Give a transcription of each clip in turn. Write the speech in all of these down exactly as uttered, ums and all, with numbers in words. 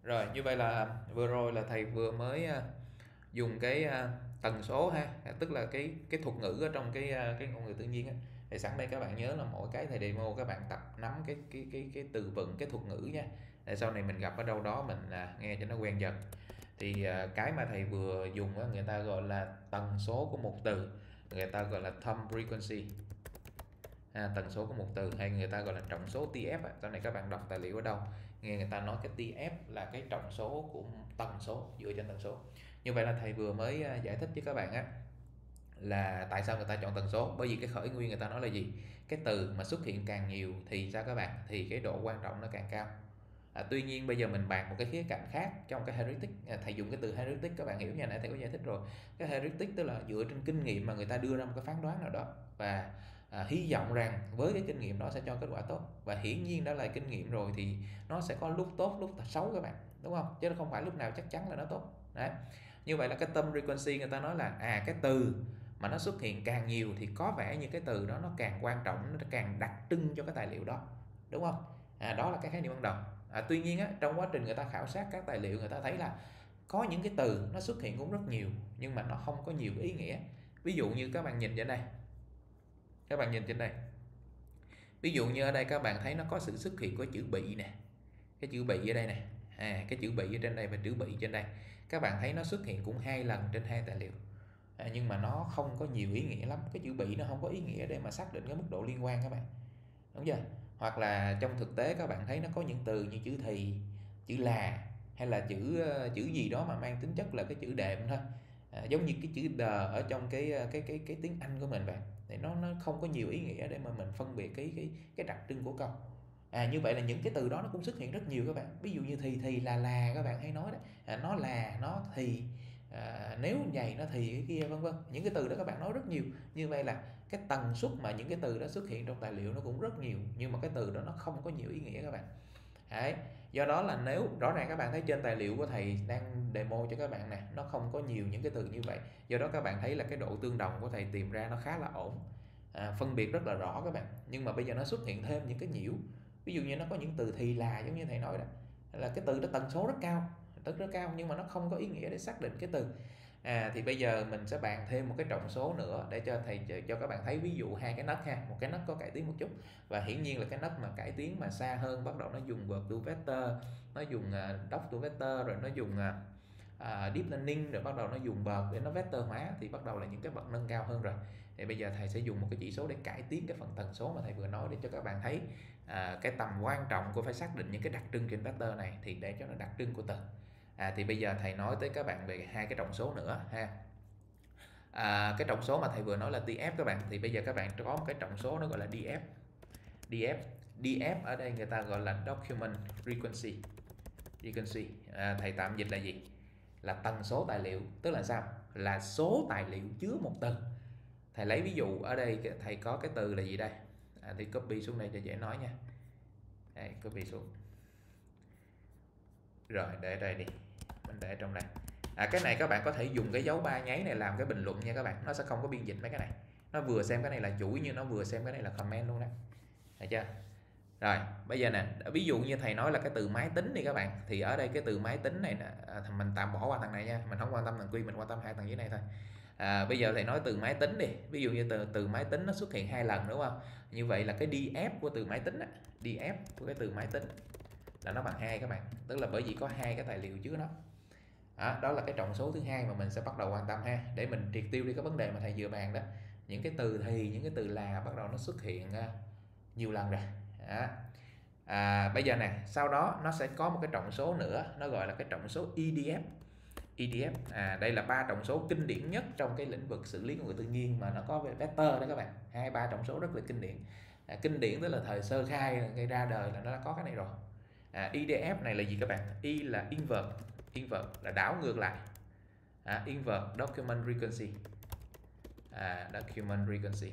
Rồi, như vậy là vừa rồi là thầy vừa mới à, dùng cái à, tần số ha, à, tức là cái cái thuật ngữ ở trong cái à, cái ngôn ngữ tự nhiên á. Thì sẵn đây các bạn nhớ là mỗi cái thầy demo các bạn tập nắm cái cái cái cái từ vựng, cái thuật ngữ nha. Để sau này mình gặp ở đâu đó mình à, nghe cho nó quen dần. Thì à, cái mà thầy vừa dùng á, người ta gọi là tần số của một từ, người ta gọi là time frequency. À, tần số của một từ hay người ta gọi là trọng số tê ép. Sau này các bạn đọc tài liệu ở đâu nghe người ta nói cái tê ép là cái trọng số của tần số, dựa trên tần số. Như vậy là thầy vừa mới à, giải thích với các bạn á là tại sao người ta chọn tần số, bởi vì cái khởi nguyên người ta nói là gì, cái từ mà xuất hiện càng nhiều thì sao các bạn, thì cái độ quan trọng nó càng cao. À, tuy nhiên bây giờ mình bàn một cái khía cạnh khác trong cái heuristic. À, thầy dùng cái từ heuristic các bạn hiểu nha, nãy thầy có giải thích rồi. Cái heuristic tức là dựa trên kinh nghiệm mà người ta đưa ra một cái phán đoán nào đó và à, hy vọng rằng với cái kinh nghiệm đó sẽ cho kết quả tốt, và hiển nhiên đã là kinh nghiệm rồi thì nó sẽ có lúc tốt lúc xấu các bạn, đúng không, chứ nó không phải lúc nào chắc chắn là nó tốt đấy. Như vậy là cái time frequency người ta nói là à cái từ mà nó xuất hiện càng nhiều thì có vẻ như cái từ đó nó càng quan trọng, nó càng đặc trưng cho cái tài liệu đó, đúng không. À, đó là cái khái niệm ban đầu. À, tuy nhiên á, trong quá trình người ta khảo sát các tài liệu người ta thấy là có những cái từ nó xuất hiện cũng rất nhiều nhưng mà nó không có nhiều ý nghĩa. Ví dụ như các bạn nhìn trên đây, các bạn nhìn trên đây, ví dụ như ở đây các bạn thấy nó có sự xuất hiện của chữ bị nè, cái chữ bị ở đây nè, à, cái chữ bị ở trên đây và chữ bị trên đây, các bạn thấy nó xuất hiện cũng hai lần trên hai tài liệu. À, nhưng mà nó không có nhiều ý nghĩa lắm, cái chữ bị nó không có ý nghĩa để mà xác định cái mức độ liên quan các bạn, đúng chưa. Hoặc là trong thực tế các bạn thấy nó có những từ như chữ thì, chữ là, hay là chữ ờ, chữ gì đó mà mang tính chất là cái chữ đệm thôi. À, giống như cái chữ the ở trong cái ờ, cái cái cái tiếng Anh của mình vậy, thì nó nó không có nhiều ý nghĩa để mà mình phân biệt cái cái cái đặc trưng của câu. À, như vậy là những cái từ đó nó cũng xuất hiện rất nhiều các bạn. Ví dụ như thì thì là là các bạn hay nói đấy, à, nó là nó thì, à, nếu vậy nó thì cái kia vân vân, những cái từ đó các bạn nói rất nhiều. Như vậy là cái tần suất mà những cái từ đó xuất hiện trong tài liệu nó cũng rất nhiều, nhưng mà cái từ đó nó không có nhiều ý nghĩa các bạn. Đấy. Do đó là nếu rõ ràng các bạn thấy trên tài liệu của thầy đang demo cho các bạn nè, nó không có nhiều những cái từ như vậy, do đó các bạn thấy là cái độ tương đồng của thầy tìm ra nó khá là ổn, à, phân biệt rất là rõ các bạn. Nhưng mà bây giờ nó xuất hiện thêm những cái nhiễu, ví dụ như nó có những từ thì là, giống như thầy nói đó, là cái từ đó tần số rất cao, tức rất cao, nhưng mà nó không có ý nghĩa để xác định cái từ. À, thì bây giờ mình sẽ bàn thêm một cái trọng số nữa để cho thầy cho các bạn thấy ví dụ hai cái nấc ha, một cái nấc có cải tiến một chút, và hiển nhiên là cái nấc mà cải tiến mà xa hơn bắt đầu nó dùng word to vector, nó dùng uh, doc to vector, rồi nó dùng uh, uh, deep learning, rồi bắt đầu nó dùng bậc để nó vector hóa, thì bắt đầu là những cái bậc nâng cao hơn rồi. Thì bây giờ thầy sẽ dùng một cái chỉ số để cải tiến cái phần tần số mà thầy vừa nói, để cho các bạn thấy uh, cái tầm quan trọng của phải xác định những cái đặc trưng trên vector này, thì để cho nó đặc trưng của từ. À, thì bây giờ thầy nói tới các bạn về hai cái trọng số nữa ha. À, cái trọng số mà thầy vừa nói là tê ép các bạn, thì bây giờ các bạn có một cái trọng số nó gọi là đê ép. đê ép đê ép ở đây người ta gọi là document frequency. frequency à, thầy tạm dịch là gì, là tần số tài liệu. Tức là sao, là số tài liệu chứa một từ. Thầy lấy ví dụ ở đây thầy có cái từ là gì đây, à, thì copy xuống đây cho dễ nói nha. Đây, copy xuống rồi để đây đi, mình để trong đây. À, cái này các bạn có thể dùng cái dấu ba nháy này làm cái bình luận nha các bạn, nó sẽ không có biên dịch mấy cái này, nó vừa xem cái này là chuỗi như nó vừa xem cái này là comment luôn đó, thấy chưa. Rồi bây giờ nè, ví dụ như thầy nói là cái từ máy tính đi các bạn, thì ở đây cái từ máy tính này nè, à, mình tạm bỏ qua thằng này nha, mình không quan tâm thằng quy, mình quan tâm hai thằng dưới này thôi. À, bây giờ thầy nói từ máy tính đi, ví dụ như từ từ máy tính nó xuất hiện hai lần đúng không, như vậy là cái đê ép của từ máy tính á, đê ép của cái từ máy tính là nó bằng hai các bạn, tức là bởi vì có hai cái tài liệu chứa nó. À, đó là cái trọng số thứ hai mà mình sẽ bắt đầu quan tâm ha, để mình triệt tiêu đi cái vấn đề mà thầy vừa bàn đó, những cái từ thì, những cái từ là bắt đầu nó xuất hiện uh, nhiều lần rồi. Đó. À, bây giờ nè, sau đó nó sẽ có một cái trọng số nữa, nó gọi là cái trọng số e đê ép. e đê ép, à, đây là ba trọng số kinh điển nhất trong cái lĩnh vực xử lý ngôn ngữ tự nhiên mà nó có về vector đó các bạn, hai ba trọng số rất là kinh điển. À, kinh điển tức là thời sơ khai gây ra đời là nó đã có cái này rồi. À, e đê ép này là gì các bạn, E là invert, invert là đảo ngược lại, à, invert document frequency, à, document frequency.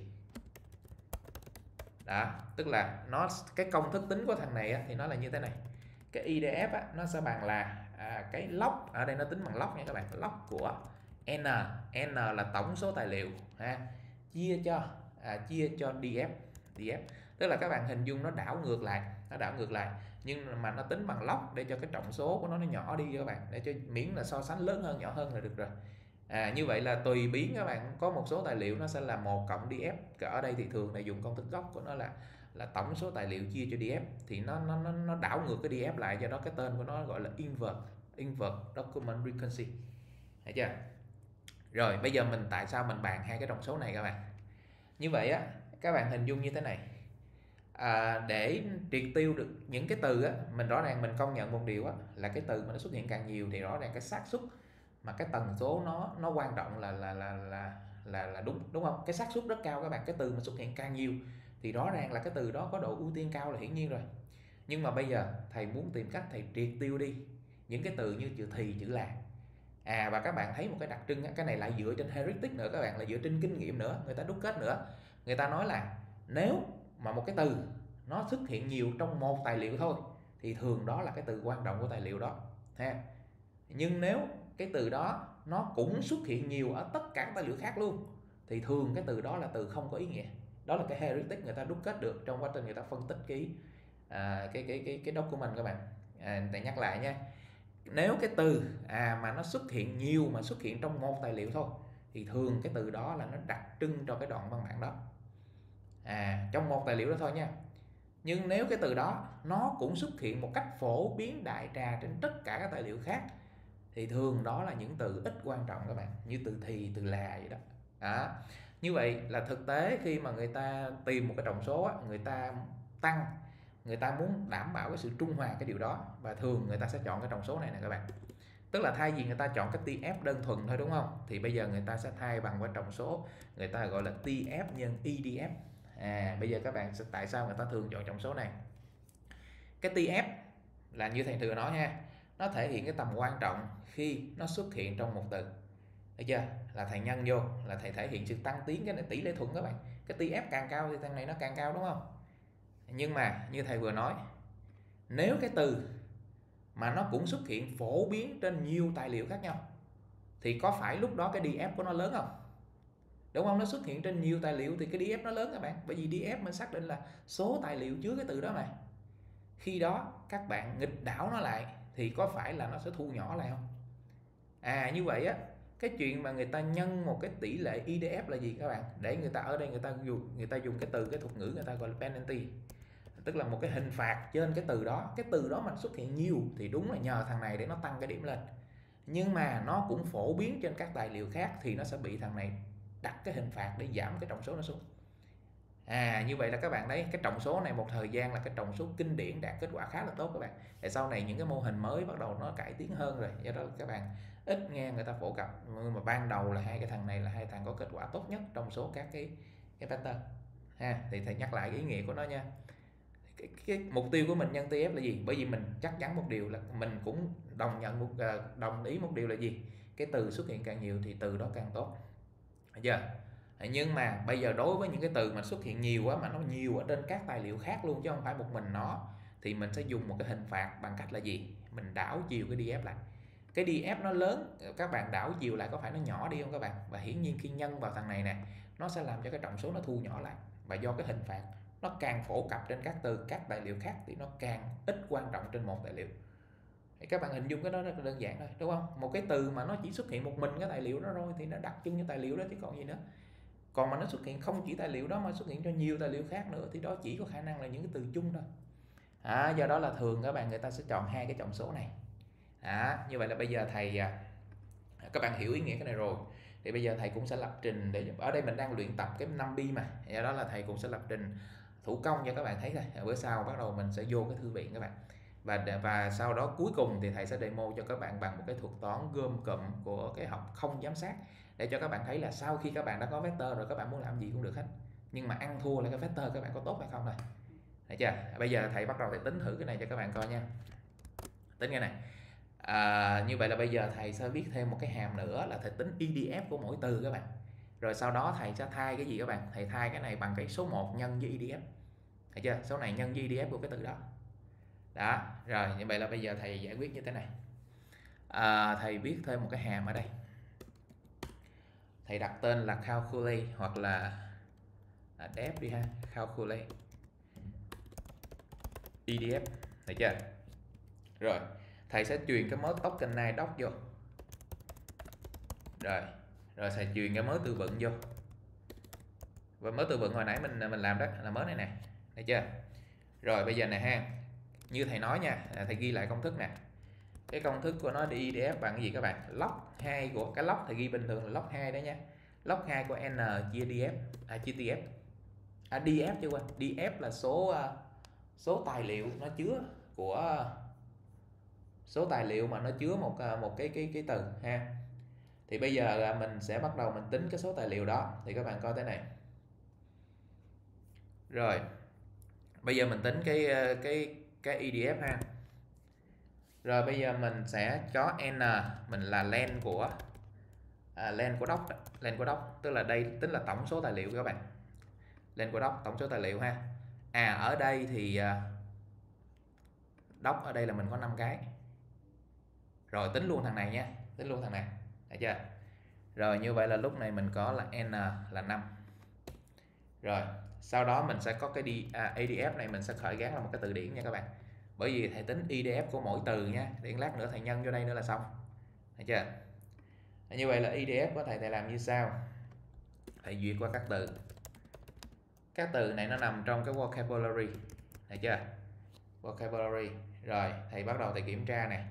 Đó, tức là nó cái công thức tính của thằng này á, thì nó là như thế này, cái e đê ép á, nó sẽ bằng là à, cái log, ở đây nó tính bằng log nha các bạn, log của n, n là tổng số tài liệu ha, chia cho à, chia cho df, df tức là các bạn hình dung nó đảo ngược lại, nó đảo ngược lại, nhưng mà nó tính bằng log để cho cái trọng số của nó nó nhỏ đi các bạn, để cho miễn là so sánh lớn hơn nhỏ hơn là được rồi. À, như vậy là tùy biến các bạn, có một số tài liệu nó sẽ là một cộng df, ở đây thì thường là dùng công thức gốc của nó là là tổng số tài liệu chia cho df, thì nó nó nó nó đảo ngược cái df lại, do đó cái tên của nó gọi là invert invert document recurrency, thấy chưa? Rồi bây giờ mình tại sao mình bàn hai cái trọng số này các bạn? Như vậy á, các bạn hình dung như thế này. À, để triệt tiêu được những cái từ á, mình rõ ràng mình công nhận một điều á, là cái từ mà nó xuất hiện càng nhiều thì rõ ràng cái xác suất mà cái tần số nó nó quan trọng là là là là là là đúng đúng không? Cái xác suất rất cao các bạn, cái từ mà xuất hiện càng nhiều thì rõ ràng là cái từ đó có độ ưu tiên cao là hiển nhiên rồi. Nhưng mà bây giờ thầy muốn tìm cách thầy triệt tiêu đi những cái từ như chữ thì, chữ là. À, và các bạn thấy một cái đặc trưng, cái này lại dựa trên heuristic nữa các bạn, là dựa trên kinh nghiệm nữa, người ta đúc kết nữa. Người ta nói là nếu mà một cái từ nó xuất hiện nhiều trong một tài liệu thôi thì thường đó là cái từ quan trọng của tài liệu đó ha. Nhưng nếu cái từ đó nó cũng xuất hiện nhiều ở tất cả các tài liệu khác luôn thì thường cái từ đó là từ không có ý nghĩa. Đó là cái heuristic người ta đúc kết được trong quá trình người ta phân tích cái à, cái cái cái cái document các bạn. À, thầy nhắc lại nha. Nếu cái từ à mà nó xuất hiện nhiều mà xuất hiện trong một tài liệu thôi thì thường cái từ đó là nó đặc trưng cho cái đoạn văn bản đó. À, trong một tài liệu đó thôi nha. Nhưng nếu cái từ đó nó cũng xuất hiện một cách phổ biến đại trà trên tất cả các tài liệu khác thì thường đó là những từ ít quan trọng các bạn, như từ thì, từ là vậy đó. À, như vậy là thực tế khi mà người ta tìm một cái trọng số á, người ta tăng, người ta muốn đảm bảo cái sự trung hòa cái điều đó, và thường người ta sẽ chọn cái trọng số này nè các bạn. Tức là thay vì người ta chọn cái tê ép đơn thuần thôi đúng không, thì bây giờ người ta sẽ thay bằng cái trọng số người ta gọi là tê ép nhân e đê ép. À, bây giờ các bạn sẽ tại sao người ta thường chọn trọng số này? Cái tê ép là như thầy thừa nói ha, nó thể hiện cái tầm quan trọng khi nó xuất hiện trong một từ. Thấy chưa? Là thầy nhân vô là thầy thể hiện sự tăng tiến, cái này tỷ lệ thuận các bạn. Cái tê ép càng cao thì thằng này nó càng cao đúng không? Nhưng mà như thầy vừa nói, nếu cái từ mà nó cũng xuất hiện phổ biến trên nhiều tài liệu khác nhau thì có phải lúc đó cái df của nó lớn không? Đúng không? Nó xuất hiện trên nhiều tài liệu thì cái df nó lớn các bạn, bởi vì df mình xác định là số tài liệu chứa cái từ đó mà. Khi đó các bạn nghịch đảo nó lại thì có phải là nó sẽ thu nhỏ lại không? À, như vậy á, cái chuyện mà người ta nhân một cái tỷ lệ i đê ép là gì các bạn? Để người ta ở đây người ta dùng người ta dùng cái từ, cái thuật ngữ người ta gọi là penalty, tức là một cái hình phạt trên cái từ đó. Cái từ đó mà xuất hiện nhiều thì đúng là nhờ thằng này để nó tăng cái điểm lên, nhưng mà nó cũng phổ biến trên các tài liệu khác thì nó sẽ bị thằng này đặt cái hình phạt để giảm cái trọng số nó xuống. À, như vậy là các bạn thấy cái trọng số này một thời gian là cái trọng số kinh điển đạt kết quả khá là tốt các bạn. Để sau này những cái mô hình mới bắt đầu nó cải tiến hơn rồi, do đó các bạn ít nghe người ta phổ cập, nhưng mà ban đầu là hai cái thằng này là hai thằng có kết quả tốt nhất trong số các cái cái pattern ha. Thì thầy nhắc lại cái ý nghĩa của nó nha. Cái, cái mục tiêu của mình nhân tê ép là gì? Bởi vì mình chắc chắn một điều là mình cũng đồng nhận một đồng ý một điều là gì? Cái từ xuất hiện càng nhiều thì từ đó càng tốt. Được chưa? Nhưng mà bây giờ đối với những cái từ mà xuất hiện nhiều quá, mà nó nhiều ở trên các tài liệu khác luôn chứ không phải một mình nó, thì mình sẽ dùng một cái hình phạt bằng cách là gì? Mình đảo chiều cái df lại. Cái df nó lớn, các bạn đảo chiều lại có phải nó nhỏ đi không các bạn? Và hiển nhiên khi nhân vào thằng này nè, nó sẽ làm cho cái trọng số nó thu nhỏ lại. Và do cái hình phạt nó càng phổ cập trên các từ, các tài liệu khác thì nó càng ít quan trọng trên một tài liệu. Thì các bạn hình dung cái đó rất là đơn giản thôi, đúng không? Một cái từ mà nó chỉ xuất hiện một mình cái tài liệu đó rồi thì nó đặc trưng cho tài liệu đó chứ còn gì nữa. Còn mà nó xuất hiện không chỉ tài liệu đó mà xuất hiện cho nhiều tài liệu khác nữa thì đó chỉ có khả năng là những cái từ chung thôi. À, do đó là thường các bạn người ta sẽ chọn hai cái trọng số này. À, như vậy là bây giờ thầy các bạn hiểu ý nghĩa cái này rồi. Thì bây giờ thầy cũng sẽ lập trình, để ở đây mình đang luyện tập cái năm bi mà, do đó là thầy cũng sẽ lập trình thủ công cho các bạn thấy thôi. Bữa sau bắt đầu mình sẽ vô cái thư viện các bạn, và và sau đó cuối cùng thì thầy sẽ demo cho các bạn bằng một cái thuật toán gom cụm của cái học không giám sát, để cho các bạn thấy là sau khi các bạn đã có vector rồi các bạn muốn làm gì cũng được hết, nhưng mà ăn thua là cái vector các bạn có tốt hay không thôi. Thấy chưa? Bây giờ thầy bắt đầu thầy tính thử cái này cho các bạn coi nha. Tính cái này. À, như vậy là bây giờ thầy sẽ viết thêm một cái hàm nữa là thầy tính e đê ép của mỗi từ các bạn. Rồi sau đó thầy sẽ thay cái gì các bạn? Thầy thay cái này bằng cái số một nhân với e đê ép. Thấy chưa? Số này nhân với e đê ép của cái từ đó. Đó, rồi như vậy là bây giờ thầy giải quyết như thế này. À, thầy viết thêm một cái hàm ở đây. Thầy đặt tên là calculate hoặc là à, def đi ha, calculate e đê ép. Được chưa? Rồi thầy sẽ truyền cái mớ token này doc vô. Rồi rồi thầy truyền cái mớ từ vựng vô. Và mớ từ vựng hồi nãy mình mình làm đó là mớ này nè. Được chưa? Rồi bây giờ này ha, như thầy nói nha, thầy ghi lại công thức nè. Cái công thức của nó đi i đê ép bằng cái gì các bạn? Log hai của cái log thầy ghi bình thường là log hai đó nha. Log hai của n chia df, à chia tf. À df chứ quên, df là số số tài liệu nó chứa của số tài liệu mà nó chứa một một cái cái cái từ ha. Thì bây giờ mình sẽ bắt đầu mình tính cái số tài liệu đó, thì các bạn coi thế này. Rồi. Bây giờ mình tính cái cái cái i đê ép ha. Rồi bây giờ mình sẽ có n, mình là len của à, len của doc, len của doc, tức là đây tính là tổng số tài liệu các bạn. Len của doc tổng số tài liệu ha. À ở đây thì doc ở đây là mình có năm cái. Rồi tính luôn thằng này nha, tính luôn thằng này. Được chưa? Rồi như vậy là lúc này mình có là n là năm. Rồi, sau đó mình sẽ có cái đi à, a đê ép này mình sẽ khởi gán là một cái từ điển nha các bạn. Bởi vì thầy tính i đê ép của mỗi từ nha, thì lát nữa thầy nhân vô đây nữa là xong. Được chưa? Như vậy là i đê ép của thầy thầy làm như sau. Thầy duyệt qua các từ. Các từ này nó nằm trong cái vocabulary. Được chưa? Vocabulary. Rồi, thầy bắt đầu thầy kiểm tra này.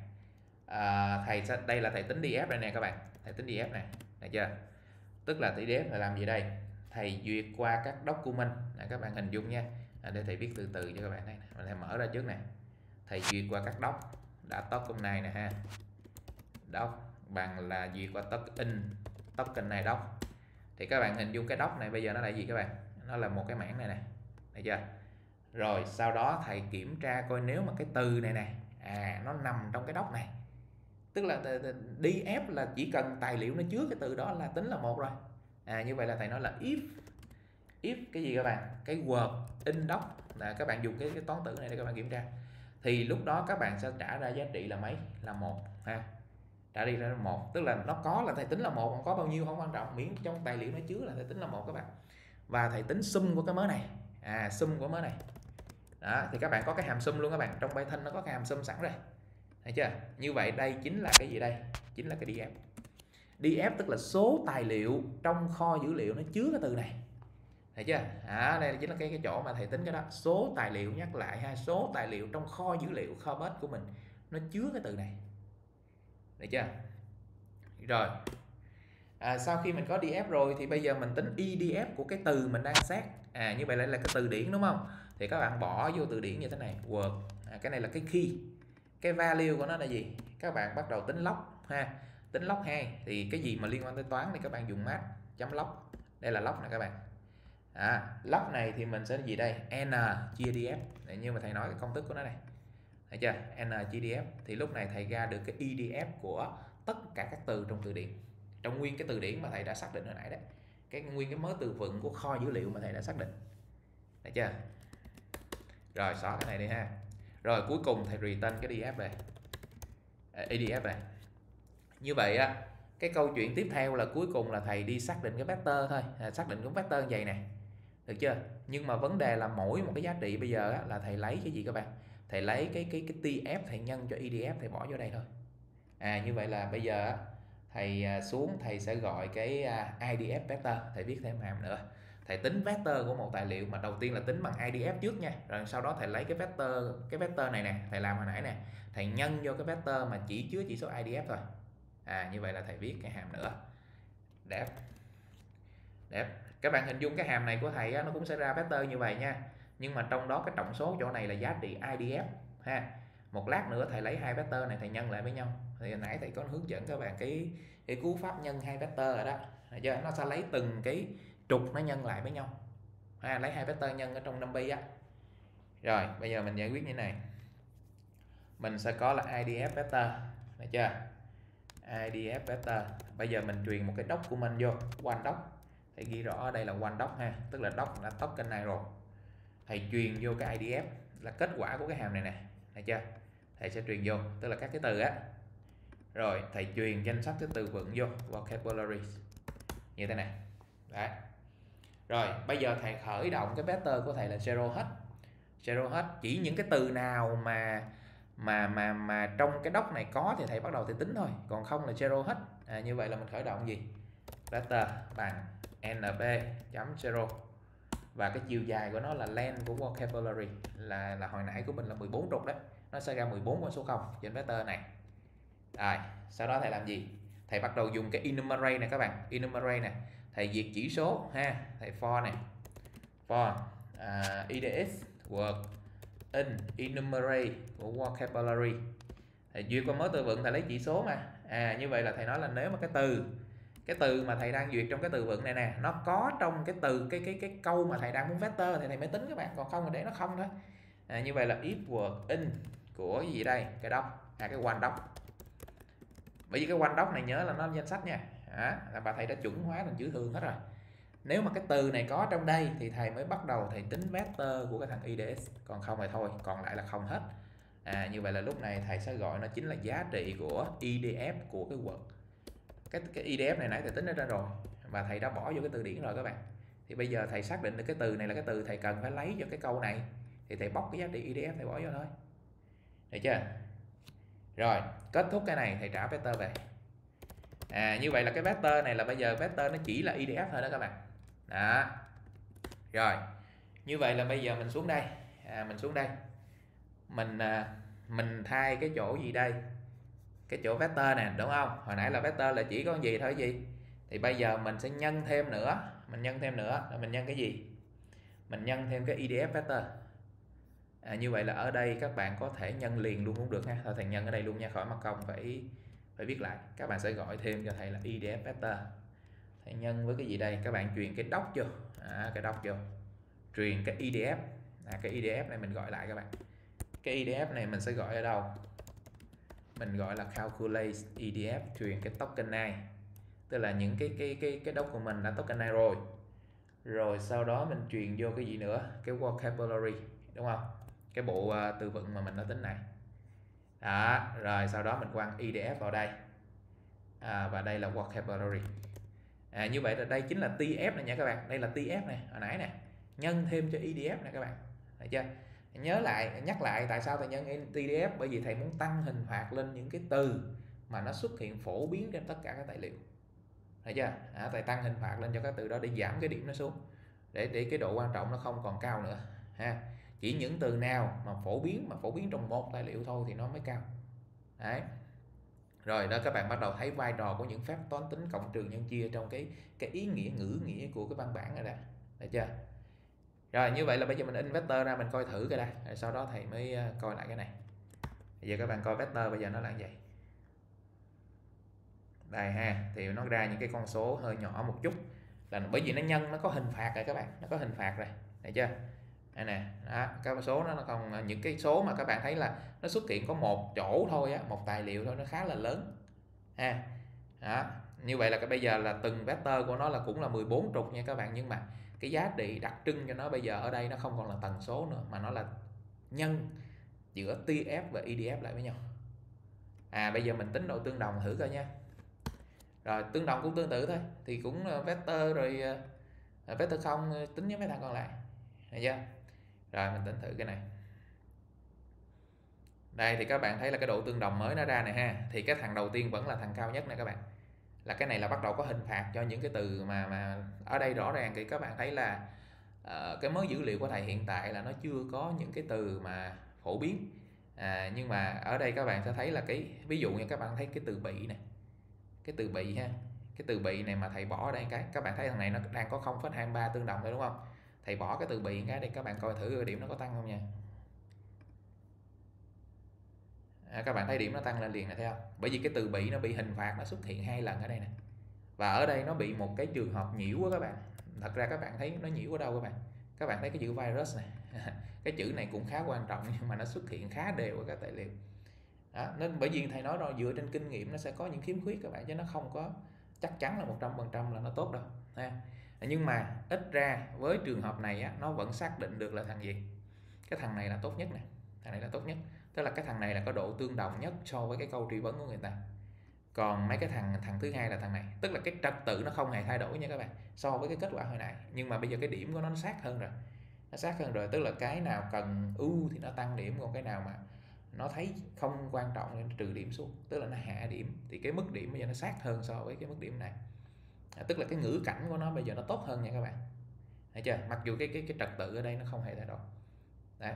À, thầy sẽ đây là thầy tính df đây nè các bạn. Thầy tính df này. Được chưa? Tức là i đê ép là làm gì đây? Thầy duyệt qua các document. À, các bạn hình dung nha. À, để thầy viết từ từ cho các bạn thấy. Mình thầy mở ra trước này. Thầy duyệt qua các doc. Đã token này nè ha. Doc bằng là duyệt qua token token này doc. Thì các bạn hình dung cái doc này bây giờ nó là gì các bạn? Nó là một cái mảng này này. Thấy chưa? Rồi sau đó thầy kiểm tra coi nếu mà cái từ này này à nó nằm trong cái doc này. Tức là df là chỉ cần tài liệu nó chứa cái từ đó là tính là một rồi. À như vậy là thầy nói là if if cái gì các bạn? Cái word in doc là các bạn dùng cái, cái toán tử này để các bạn kiểm tra. Thì lúc đó các bạn sẽ trả ra giá trị là mấy? Là một ha. Trả đi ra một, tức là nó có là thầy tính là một, còn có bao nhiêu không quan trọng, miễn trong tài liệu nó chứa là thầy tính là một các bạn. Và thầy tính sum của cái mớ này. À sum của mớ này. Đó, thì các bạn có cái hàm sum luôn các bạn, trong Python nó có cái hàm sum sẵn rồi. Thấy chưa? Như vậy đây chính là cái gì đây? Chính là cái df. df tức là số tài liệu trong kho dữ liệu nó chứa cái từ này. Thấy chưa? À, đây chính là cái cái chỗ mà thầy tính cái đó. Số tài liệu, nhắc lại ha, số tài liệu trong kho dữ liệu, kho base của mình nó chứa cái từ này. Được chưa? Rồi. À, sau khi mình có df rồi thì bây giờ mình tính i đê ép của cái từ mình đang xét. À như vậy lại là cái từ điển đúng không? Thì các bạn bỏ vô từ điển như thế này, word. À, cái này là cái key. Cái value của nó là gì? Các bạn bắt đầu tính log ha. Tính log hai thì cái gì mà liên quan tới toán thì các bạn dùng math chấm log. Đây là log nè các bạn. À, log này thì mình sẽ gì đây? N chia df. Để như mà thầy nói cái công thức của nó này. Thấy chưa? N chia df thì lúc này thầy ra được cái i đê ép của tất cả các từ trong từ điển. Trong nguyên cái từ điển mà thầy đã xác định hồi nãy đấy. Cái nguyên cái mớ từ vựng của kho dữ liệu mà thầy đã xác định. Thấy chưa? Rồi xóa cái này đi ha. Rồi cuối cùng thầy return cái df về. À, i đê ép này. Như vậy á, cái câu chuyện tiếp theo là cuối cùng là thầy đi xác định cái vector thôi, à, xác định cái vector như vậy nè. Được chưa? Nhưng mà vấn đề là mỗi một cái giá trị bây giờ á, là thầy lấy cái gì các bạn? Thầy lấy cái cái cái tf thầy nhân cho i đê ép thầy bỏ vô đây thôi. À như vậy là bây giờ á, thầy xuống thầy sẽ gọi cái i đê ép vector, thầy viết thêm hàm nữa. Thầy tính vector của một tài liệu mà đầu tiên là tính bằng i đê ép trước nha. Rồi sau đó thầy lấy cái vector cái vector này nè, thầy làm hồi nãy nè, thầy nhân vô cái vector mà chỉ chứa chỉ số i đê ép thôi. À như vậy là thầy viết cái hàm nữa. Đẹp. Đẹp. Các bạn hình dung cái hàm này của thầy á, nó cũng sẽ ra vector như vậy nha. Nhưng mà trong đó cái trọng số chỗ này là giá trị i đê ép ha. Một lát nữa thầy lấy hai vector này thầy nhân lại với nhau. Thì hồi nãy thầy có hướng dẫn các bạn cái cái cú pháp nhân hai vector rồi đó. Thấy chưa? Nó sẽ lấy từng cái trục nó nhân lại với nhau. Ha, lấy hai vector nhân ở trong numpy á. Rồi, bây giờ mình giải quyết như này. Mình sẽ có là i đê ép vector, được chưa? i đê ép vector. Bây giờ mình truyền một cái document vô, one doc. Thầy ghi rõ ở đây là one doc ha, tức là doc đã token này rồi. Thầy truyền vô cái i đê ép là kết quả của cái hàm này nè, thấy chưa? Thầy sẽ truyền vô, tức là các cái từ á. Rồi thầy truyền danh sách cái từ vựng vô, vocabulary như thế này. Đấy. Rồi bây giờ thầy khởi động cái vector của thầy là zero hết. zero hết. Chỉ những cái từ nào mà mà mà mà trong cái doc này có thì thầy bắt đầu thầy tính thôi, còn không là zero hết. À, như vậy là mình khởi động gì, vector bằng np chấm zero, và cái chiều dài của nó là length của vocabulary là là hồi nãy của mình là mười bốn trục đấy, nó sẽ ra mười bốn con số không trên vector này. Rồi sau đó thầy làm gì, thầy bắt đầu dùng cái enumerate này các bạn, enumerate này thầy diệt chỉ số ha, thầy for này for uh, eds word in enumerate của vocabulary, thầy duyệt qua mớ từ vựng, thầy lấy chỉ số mà. À, như vậy là thầy nói là nếu mà cái từ cái từ mà thầy đang duyệt trong cái từ vựng này nè, nó có trong cái từ cái cái cái câu mà thầy đang muốn vector thì thầy mới tính các bạn, còn không thì để nó không thôi. À, như vậy là if word in của gì đây, cái doc, à cái one doc, bởi vì cái one doc này nhớ là nó danh sách nha. À, là bà thầy đã chuẩn hóa thành chữ thường hết rồi. Nếu mà cái từ này có trong đây thì thầy mới bắt đầu thầy tính vector của cái thằng eds, còn không thì thôi, còn lại là không hết. À, như vậy là lúc này thầy sẽ gọi nó chính là giá trị của idf của cái word. Cái, cái idf này nãy thầy tính ở trên rồi và thầy đã bỏ vô cái từ điển rồi các bạn. Thì bây giờ thầy xác định được cái từ này là cái từ thầy cần phải lấy cho cái câu này, thì thầy bóc cái giá trị idf thầy bỏ vô thôi, được chưa? Rồi kết thúc cái này thầy trả vector về. À, như vậy là cái vector này là bây giờ vector nó chỉ là idf thôi đó các bạn. Đó. Rồi như vậy là bây giờ mình xuống đây, à, mình xuống đây mình à, mình thay cái chỗ gì đây, cái chỗ vector nè, đúng không? Hồi nãy là vector là chỉ có gì thôi gì, thì bây giờ mình sẽ nhân thêm nữa, mình nhân thêm nữa là mình nhân cái gì, mình nhân thêm cái idf vector. À, như vậy là ở đây các bạn có thể nhân liền luôn cũng được ha, thôi thầy nhân ở đây luôn nha, khỏi mất công phải phải viết lại. Các bạn sẽ gọi thêm cho thầy là idf vector, thầy nhân với cái gì đây, các bạn truyền cái doc vô, à, cái doc vô, truyền cái idf, à, cái idf này mình gọi lại các bạn, cái idf này mình sẽ gọi ở đâu, mình gọi là calculate idf, truyền cái token này, tức là những cái cái cái cái doc của mình đã token này rồi. Rồi sau đó mình truyền vô cái gì nữa, cái vocabulary, đúng không, cái bộ uh, từ vựng mà mình đã tính này. Đó, rồi sau đó mình quăng idf vào đây, à, và đây là vocabulary. À, như vậy là đây chính là tf này nha các bạn, đây là tf này hồi nãy nè, nhân thêm cho idf này các bạn, được chưa? Nhớ lại, nhắc lại tại sao thầy nhân tf, bởi vì thầy muốn tăng hình phạt lên những cái từ mà nó xuất hiện phổ biến trên tất cả các tài liệu, được chưa? À, thầy tăng hình phạt lên cho các từ đó để giảm cái điểm nó xuống, để để cái độ quan trọng nó không còn cao nữa ha. Chỉ những từ nào mà phổ biến, mà phổ biến trong một tài liệu thôi thì nó mới cao. Đấy. Rồi đó, các bạn bắt đầu thấy vai trò của những phép toán tính cộng trừ nhân chia trong cái cái ý nghĩa ngữ nghĩa của cái văn bản này đó, được chưa? Rồi như vậy là bây giờ mình in vector ra mình coi thử cái đây, rồi sau đó thầy mới coi lại cái này. Bây giờ các bạn coi vector bây giờ nó là như vậy. Đây ha, thì nó ra những cái con số hơi nhỏ một chút, là bởi vì nó nhân, nó có hình phạt rồi các bạn, nó có hình phạt rồi, được chưa? Đây nè, đó, các số nó còn những cái số mà các bạn thấy là nó xuất hiện có một chỗ thôi á, một tài liệu thôi, nó khá là lớn ha. Đó, như vậy là cái bây giờ là từng vector của nó là cũng là mười bốn trục nha các bạn, nhưng mà cái giá trị đặc trưng cho nó bây giờ ở đây nó không còn là tần số nữa, mà nó là nhân giữa tf và idf lại với nhau. À, bây giờ mình tính độ tương đồng thử coi nha. Rồi tương đồng cũng tương tự thôi, thì cũng vector rồi vector không tính với mấy thằng còn lại, được chưa? Rồi mình tính thử cái này. Đây thì các bạn thấy là cái độ tương đồng mới nó ra này ha, thì cái thằng đầu tiên vẫn là thằng cao nhất này các bạn, là cái này là bắt đầu có hình phạt cho những cái từ mà mà ở đây rõ ràng thì các bạn thấy là uh, cái mớ dữ liệu của thầy hiện tại là nó chưa có những cái từ mà phổ biến. À, nhưng mà ở đây các bạn sẽ thấy là cái ví dụ như các bạn thấy cái từ bị này, cái từ bị ha, cái từ bị này mà thầy bỏ đây cái, các bạn thấy thằng này nó đang có không phẩy hai ba tương đồng thôi đúng không? Thầy bỏ cái từ bị cái đây, các bạn coi thử điểm nó có tăng không nha. À, các bạn thấy điểm nó tăng lên liền này thấy không? Bởi vì cái từ bị nó bị hình phạt, nó xuất hiện hai lần ở đây nè, và ở đây nó bị một cái trường hợp nhiễu quá các bạn. Thật ra các bạn thấy nó nhiễu ở đâu các bạn? Các bạn thấy cái chữ virus này cái chữ này cũng khá quan trọng nhưng mà nó xuất hiện khá đều ở các tài liệu đó, nên bởi vì thầy nói rồi, dựa trên kinh nghiệm nó sẽ có những khiếm khuyết các bạn, chứ nó không có chắc chắn là một trăm phần trăm là nó tốt đâu ha. Nhưng mà ít ra với trường hợp này á, nó vẫn xác định được là thằng gì, cái thằng này là tốt nhất nè, thằng này là tốt nhất, tức là cái thằng này là có độ tương đồng nhất so với cái câu truy vấn của người ta. Còn mấy cái thằng thằng thứ hai là thằng này, tức là cái trật tự nó không hề thay đổi nha các bạn so với cái kết quả hồi nãy, nhưng mà bây giờ cái điểm của nó, nó sát hơn rồi. nó sát hơn rồi, tức là cái nào cần ưu thì nó tăng điểm, còn cái nào mà nó thấy không quan trọng thì nó trừ điểm xuống, tức là nó hạ điểm. Thì cái mức điểm bây giờ nó sát hơn so với cái mức điểm này, à, tức là cái ngữ cảnh của nó bây giờ nó tốt hơn nha các bạn, thấy chưa, mặc dù cái cái cái trật tự ở đây nó không hề thay đổi. Đấy.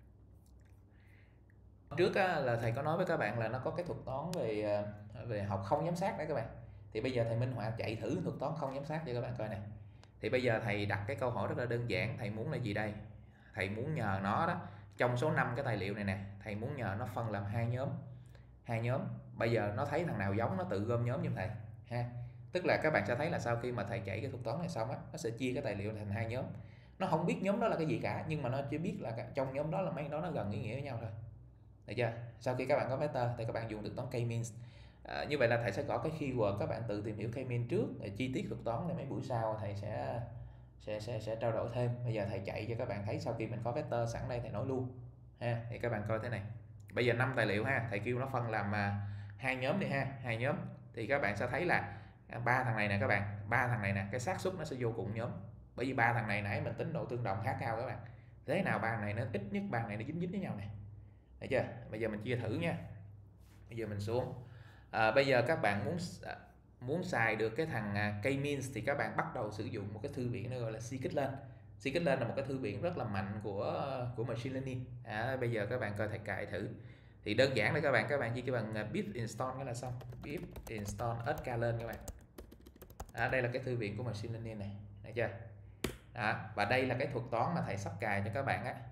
Trước á, là thầy có nói với các bạn là nó có cái thuật toán về về học không giám sát đấy các bạn. Thì bây giờ thầy minh họa chạy thử thuật toán không giám sát cho các bạn coi này. Thì bây giờ thầy đặt cái câu hỏi rất là đơn giản, thầy muốn là gì đây? Thầy muốn nhờ nó đó, trong số năm cái tài liệu này nè, thầy muốn nhờ nó phân làm hai nhóm. Hai nhóm. Bây giờ nó thấy thằng nào giống nó tự gom nhóm giùm thầy ha. Tức là các bạn sẽ thấy là sau khi mà thầy chạy cái thuật toán này xong á, nó sẽ chia cái tài liệu thành hai nhóm. Nó không biết nhóm đó là cái gì cả, nhưng mà nó chỉ biết là trong nhóm đó là mấy đó nó gần ý nghĩa với nhau thôi. Được chưa? Sau khi các bạn có vector thì các bạn dùng thuật toán k-means. À, như vậy là thầy sẽ có cái keyword, các bạn tự tìm hiểu k-mean trước, chi tiết thuật toán này mấy buổi sau thầy sẽ sẽ sẽ sẽ trao đổi thêm. Bây giờ thầy chạy cho các bạn thấy sau khi mình có vector sẵn đây thầy nói luôn ha. Thì các bạn coi thế này. Bây giờ năm tài liệu ha, thầy kêu nó phân làm à, hai nhóm đi ha, hai nhóm. Thì các bạn sẽ thấy là ba thằng này nè các bạn, ba thằng này nè, cái xác suất nó sẽ vô cùng nhóm. Bởi vì ba thằng này nãy mình tính độ tương đồng khá cao các bạn. Thế nào ba thằng này nó ít nhất ba thằng này nó dính dính với nhau nè. Thấy chưa? Bây giờ mình chia thử nha. Bây giờ mình xuống. À, bây giờ các bạn muốn muốn xài được cái thằng k-means thì các bạn bắt đầu sử dụng một cái thư viện nó gọi là scikit-learn. Scikit-learn là một cái thư viện rất là mạnh của của machine learning. À, bây giờ các bạn coi thầy cài thử. Thì đơn giản là các bạn các bạn chỉ bằng pip install cái là xong. Pip install sklearn các bạn. À, đây là cái thư viện của machine learning này. Thấy chưa? Đó, và đây là cái thuật toán mà thầy sắp cài cho các bạn á.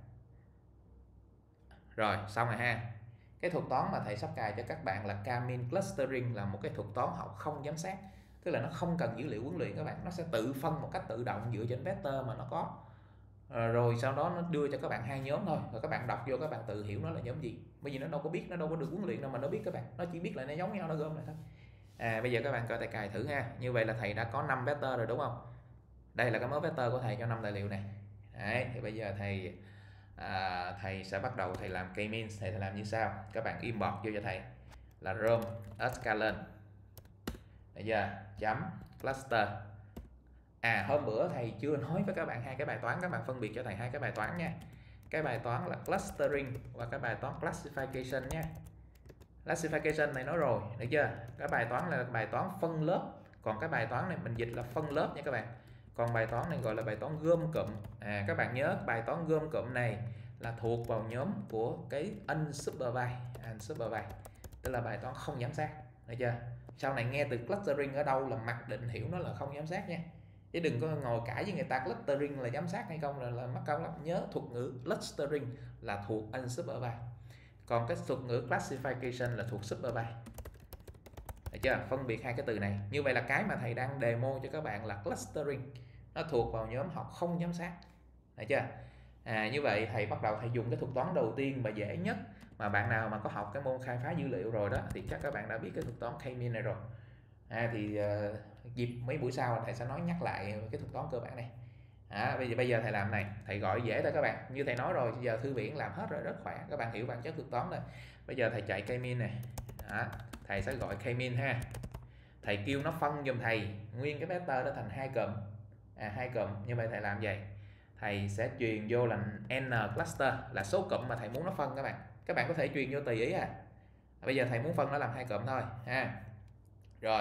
Rồi, xong rồi ha. Cái thuật toán mà thầy sắp cài cho các bạn là k-mean clustering, là một cái thuật toán học không giám sát. Tức là nó không cần dữ liệu huấn luyện các bạn, nó sẽ tự phân một cách tự động dựa trên vector mà nó có. Rồi sau đó nó đưa cho các bạn hai nhóm thôi, rồi các bạn đọc vô các bạn tự hiểu nó là nhóm gì. Bởi vì nó đâu có biết, nó đâu có được huấn luyện đâu mà nó biết các bạn, nó chỉ biết là nó giống nhau, nó gom lại thôi. À, bây giờ các bạn coi thầy cài thử ha. Như vậy là thầy đã có năm vector rồi đúng không? Đây là cái mớ vector của thầy cho năm tài liệu này. Đấy, thì bây giờ thầy à, thầy sẽ bắt đầu thầy làm k-means. Thầy sẽ làm như sau, các bạn import vô cho thầy là rom sklearn, bây giờ chấm cluster. À, hôm bữa thầy chưa nói với các bạn hai cái bài toán, các bạn phân biệt cho thầy hai cái bài toán nha. Cái bài toán là clustering và cái bài toán classification nha. Classification này nói rồi, được chưa? Cái bài toán là bài toán phân lớp, còn cái bài toán này mình dịch là phân lớp nha các bạn. Còn bài toán này gọi là bài toán gom cụm. À, các bạn nhớ bài toán gom cụm này là thuộc vào nhóm của cái unsupervised, unsupervised, tức là bài toán không giám sát, được chưa? Sau này nghe từ clustering ở đâu là mặc định hiểu nó là không giám sát nha, chứ đừng có ngồi cãi với người ta clustering là giám sát hay không là, là mắc câu lắm. Nhớ thuật ngữ clustering là thuộc unsupervised, còn cái thuật ngữ classification là thuộc supervised. Được chưa? Phân biệt hai cái từ này. Như vậy là cái mà thầy đang demo cho các bạn là clustering, nó thuộc vào nhóm học không giám sát. Được chưa? À, như vậy thầy bắt đầu thầy dùng cái thuật toán đầu tiên và dễ nhất, mà bạn nào mà có học cái môn khai phá dữ liệu rồi đó thì chắc các bạn đã biết cái thuật toán k-mean này rồi. À, thì uh, dịp mấy buổi sau thầy sẽ nói nhắc lại cái thuật toán cơ bản này. À, bây giờ bây giờ thầy làm này, thầy gọi dễ thôi các bạn. Như thầy nói rồi, bây giờ thư viện làm hết rồi, rất khỏe. Các bạn hiểu bản chất thuật toán rồi. Bây giờ thầy chạy k-mean này. Đó, thầy sẽ gọi k-mean ha. Thầy kêu nó phân giùm thầy nguyên cái vector đó thành hai cụm. À, hai cụm. Như vậy thầy làm vậy. Thầy sẽ truyền vô là n cluster, là số cụm mà thầy muốn nó phân các bạn. Các bạn có thể truyền vô tùy ý à. Bây giờ thầy muốn phân nó làm hai cụm thôi ha. Rồi.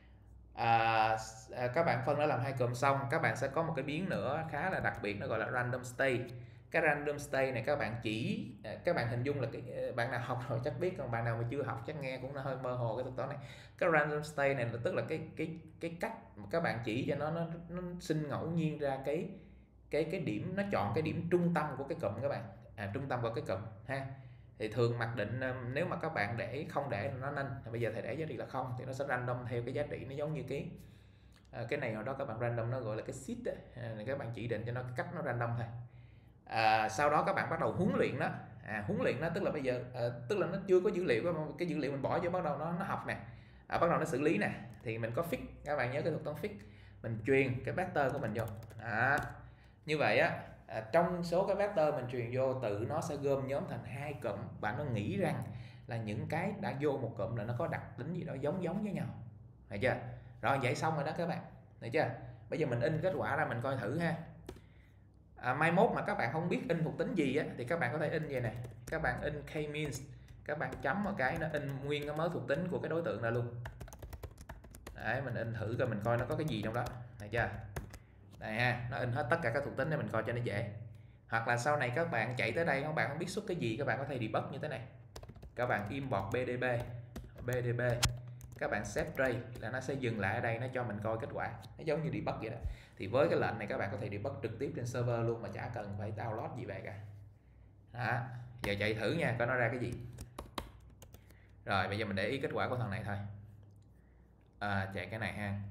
À, các bạn phân nó làm hai cụm xong, các bạn sẽ có một cái biến nữa khá là đặc biệt, nó gọi là random state. Cái random state này các bạn chỉ các bạn hình dung là cái bạn nào học rồi chắc biết, còn bạn nào mà chưa học chắc nghe cũng nó hơi mơ hồ cái thuật toán này. Cái random state này là tức là cái cái cái cách mà các bạn chỉ cho nó nó nó sinh ngẫu nhiên ra cái cái cái điểm, nó chọn cái điểm trung tâm của cái cụm các bạn. À, trung tâm của cái cụm ha. Thì thường mặc định nếu mà các bạn để không để nó nên, bây giờ thầy để giá trị là không thì nó sẽ random theo cái giá trị, nó giống như cái à, cái này ở đó các bạn random nó gọi là cái seed à, các bạn chỉ định cho nó cách nó random thôi. À, sau đó các bạn bắt đầu huấn luyện nó. À, huấn luyện nó tức là bây giờ à, tức là nó chưa có dữ liệu, cái dữ liệu mình bỏ vô bắt đầu nó nó học nè, à, bắt đầu nó xử lý nè, thì mình có fix, các bạn nhớ cái thuật toán fix, mình truyền cái vector của mình vô. À, như vậy á, à, trong số cái vector mình truyền vô tự nó sẽ gom nhóm thành hai cụm, và nó nghĩ rằng là những cái đã vô một cụm là nó có đặc tính gì đó giống giống với nhau, được chưa? Rồi vậy xong rồi đó các bạn, được chưa? Bây giờ mình in kết quả ra mình coi thử ha. À, mai mốt mà các bạn không biết in thuộc tính gì á, thì các bạn có thể in vậy này, các bạn in k-means, các bạn chấm một cái nó in nguyên cái mớ thuộc tính của cái đối tượng này luôn. Đấy, mình in thử coi mình coi nó có cái gì trong đó, thấy chưa? Đây ha, nó in hết tất cả các thuộc tính để mình coi cho nó dễ. Hoặc là sau này các bạn chạy tới đây các bạn không biết xuất cái gì, các bạn có thể debug như thế này. Các bạn import bdb, bdb, các bạn set tray là nó sẽ dừng lại ở đây, nó cho mình coi kết quả, nó giống như debug vậy đó. Thì với cái lệnh này các bạn có thể debug trực tiếp trên server luôn mà chả cần phải download gì về cả. Đó, giờ chạy thử nha, coi nó ra cái gì. Rồi bây giờ mình để ý kết quả của thằng này thôi. À, chạy cái này ha.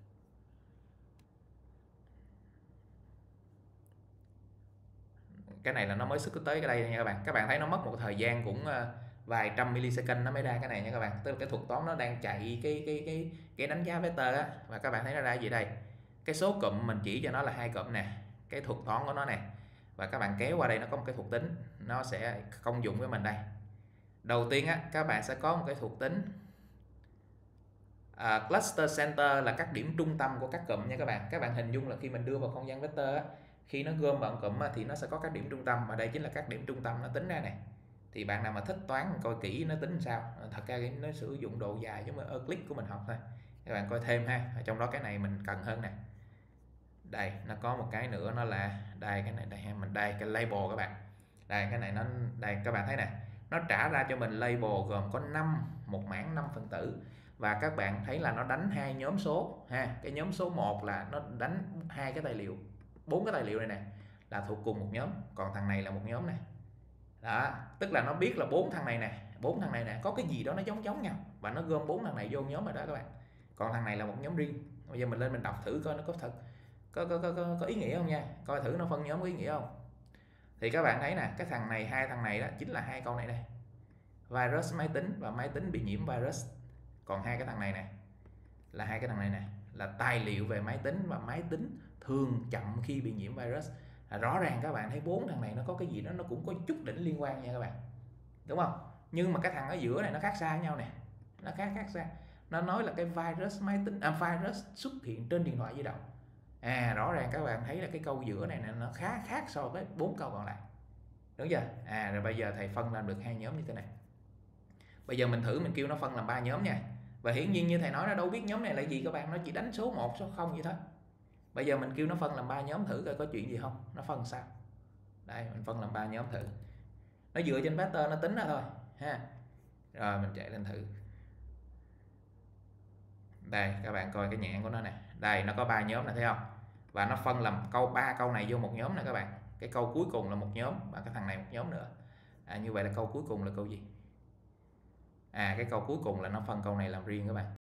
Cái này là nó mới xuất tới cái đây nha các bạn. Các bạn thấy nó mất một thời gian cũng vài trăm millisecond nó mới ra cái này nha các bạn. Tức là cái thuật toán nó đang chạy cái cái cái cái đánh giá vector á, và các bạn thấy nó ra gì đây? Cái số cụm mình chỉ cho nó là hai cụm nè, cái thuật toán của nó nè. Và các bạn kéo qua đây nó có một cái thuộc tính, nó sẽ công dụng với mình đây. Đầu tiên á, các bạn sẽ có một cái thuộc tính à, cluster center là các điểm trung tâm của các cụm nha các bạn. Các bạn hình dung là khi mình đưa vào không gian vector á, khi nó gom vào cụm thì nó sẽ có các điểm trung tâm, và đây chính là các điểm trung tâm nó tính ra này. Thì bạn nào mà thích toán coi kỹ nó tính sao, thật ra nó sử dụng độ dài giống như Euclid của mình học thôi, các bạn coi thêm ha. Ở trong đó cái này mình cần hơn nè. Đây nó có một cái nữa, nó là đây cái này đây ha, mình đây cái label các bạn. Đây cái này nó đây các bạn thấy nè, nó trả ra cho mình label gồm có năm, một mảng năm phần tử, và các bạn thấy là nó đánh hai nhóm số ha. Cái nhóm số một là nó đánh hai cái tài liệu, bốn cái tài liệu này nè là thuộc cùng một nhóm, còn thằng này là một nhóm này. Đó, tức là nó biết là bốn thằng này nè, bốn thằng này nè có cái gì đó nó giống giống nhau, và nó gom bốn thằng này vô nhóm rồi đó các bạn. Còn thằng này là một nhóm riêng. Bây giờ mình lên mình đọc thử coi nó có thật có có có có, có ý nghĩa không nha, coi thử nó phân nhóm có ý nghĩa không. Thì các bạn thấy nè, cái thằng này, hai thằng này đó chính là hai con này này, virus máy tính và máy tính bị nhiễm virus. Còn hai cái thằng này nè là hai cái thằng này nè là tài liệu về máy tính, và máy tính thường chậm khi bị nhiễm virus. À, rõ ràng các bạn thấy bốn thằng này nó có cái gì đó nó cũng có chút đỉnh liên quan nha các bạn, đúng không? Nhưng mà cái thằng ở giữa này nó khác xa nhau nè, nó khác khác xa. Nó nói là cái virus máy tính à, virus xuất hiện trên điện thoại di động. À, rõ ràng các bạn thấy là cái câu giữa này nó khá khác so với bốn câu còn lại, đúng chưa? À, rồi bây giờ thầy phân làm được hai nhóm như thế này. Bây giờ mình thử mình kêu nó phân làm ba nhóm nha. Và hiển nhiên như thầy nói, nó đâu biết nhóm này là gì các bạn, nó chỉ đánh số một, số không vậy thôi. Bây giờ mình kêu nó phân làm ba nhóm thử coi có chuyện gì không, nó phân sao. Đây, mình phân làm ba nhóm thử. Nó dựa trên vector nó tính ra thôi ha. Rồi mình chạy lên thử. Đây, các bạn coi cái nhãn của nó nè. Đây, nó có ba nhóm này thấy không? Và nó phân làm câu ba câu này vô một nhóm nè các bạn. Cái câu cuối cùng là một nhóm, và cái thằng này một nhóm nữa. À, như vậy là câu cuối cùng là câu gì? À, cái câu cuối cùng là nó phân câu này làm riêng các bạn.